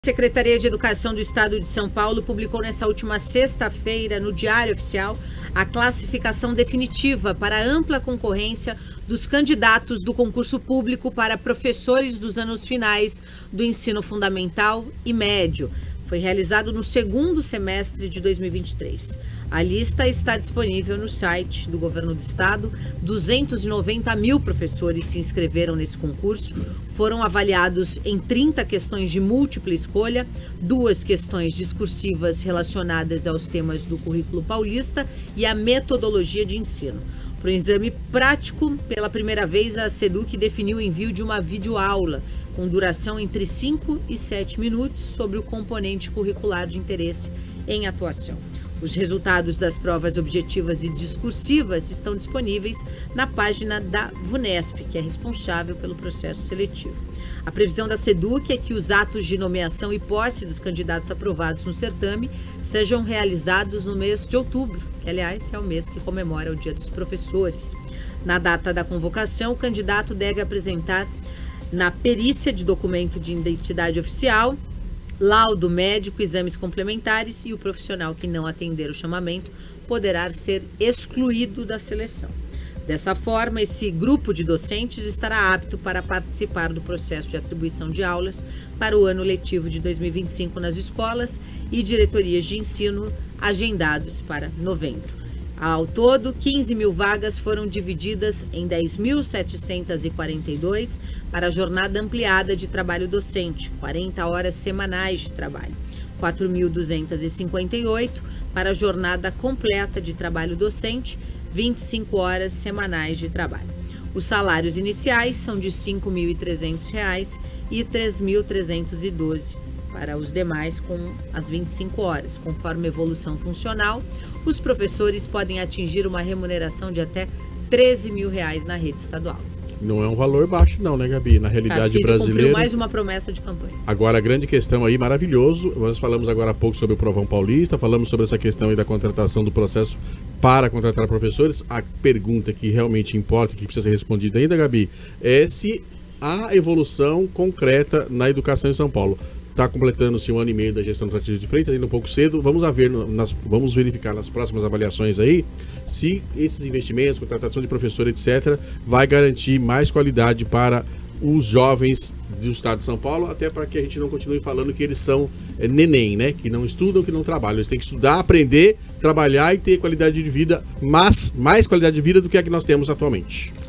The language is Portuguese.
A Secretaria de Educação do Estado de São Paulo publicou nesta última sexta-feira, no Diário Oficial, a classificação definitiva para a ampla concorrência dos candidatos do concurso público para professores dos anos finais do ensino fundamental e médio. Foi realizado no segundo semestre de 2023. A lista está disponível no site do Governo do Estado. 290 mil professores se inscreveram nesse concurso. Foram avaliados em 30 questões de múltipla escolha, 2 questões discursivas relacionadas aos temas do currículo paulista e a metodologia de ensino. Para o exame prático, pela primeira vez, a SEDUC definiu o envio de uma videoaula com duração entre 5 e 7 minutos sobre o componente curricular de interesse em atuação. Os resultados das provas objetivas e discursivas estão disponíveis na página da VUNESP, que é responsável pelo processo seletivo. A previsão da SEDUC é que os atos de nomeação e posse dos candidatos aprovados no certame sejam realizados no mês de outubro, que, aliás, é o mês que comemora o Dia dos Professores. Na data da convocação, o candidato deve apresentar na perícia de documento de identidade oficial, laudo médico, exames complementares, e o profissional que não atender o chamamento poderá ser excluído da seleção. Dessa forma, esse grupo de docentes estará apto para participar do processo de atribuição de aulas para o ano letivo de 2025 nas escolas e diretorias de ensino agendados para novembro. Ao todo, 15 mil vagas foram divididas em 10.742 para a jornada ampliada de trabalho docente, 40 horas semanais de trabalho, 4.258 para a jornada completa de trabalho docente, 25 horas semanais de trabalho. Os salários iniciais são de R$ 5.300 e R$ 3.312 para os demais com as 25 horas. Conforme a evolução funcional, os professores podem atingir uma remuneração de até R$ 13 mil na rede estadual. Não é um valor baixo não, né, Gabi? Na realidade Tarcísio brasileira... cumpriu mais uma promessa de campanha. Agora, a grande questão aí, maravilhoso, nós falamos agora há pouco sobre o Provão Paulista, falamos sobre essa questão aí da contratação do processo para contratar professores. A pergunta que realmente importa, que precisa ser respondida ainda, Gabi, é se há evolução concreta na educação em São Paulo. Está completando-se 1 ano e meio da gestão do Tarcísio de Freitas, ainda um pouco cedo. Vamos verificar nas próximas avaliações aí se esses investimentos, contratação de professor, etc., vai garantir mais qualidade para os jovens do estado de São Paulo, até para que a gente não continue falando que eles são neném, né? Que não estudam, que não trabalham. Eles têm que estudar, aprender, trabalhar e ter qualidade de vida, mas mais qualidade de vida do que a que nós temos atualmente.